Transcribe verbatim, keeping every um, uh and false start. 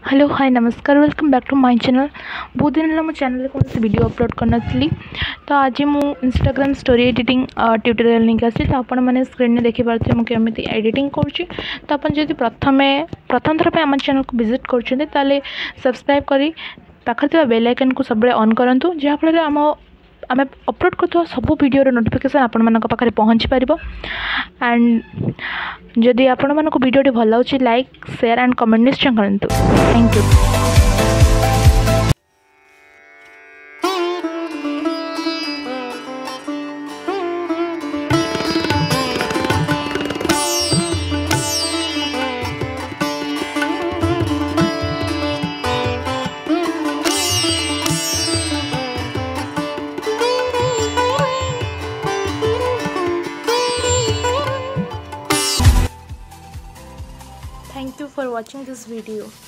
Hello hi नमस्कार welcome back to my channel. बहुत दिन है मो चैनल कौन सी वीडियो अपलोड करना तो आज मु इंस्टाग्राम स्टोरी एडिटिंग ट्यूटोरियल नहीं आसी तो आपण मैंने स्क्रीन में देखि पारथे मु केमी एडिटिंग करूँ। तो आप जब प्रथम प्रथम थर पे आम चैनल को विजिट कर सब्सक्राइब करी पाखर बेल आइकन को सब ऑन करूँ जहाँफल आम आम अपलोड कर सब वीडियो नोटिफिकेशन आपण मान पाखे पहुँची पार। एंड जदि आपण मानक वीडियो भल लगे लाइक शेयर एंड कमेंट निश्चय करूँ। Thank you. Thank you for watching this video.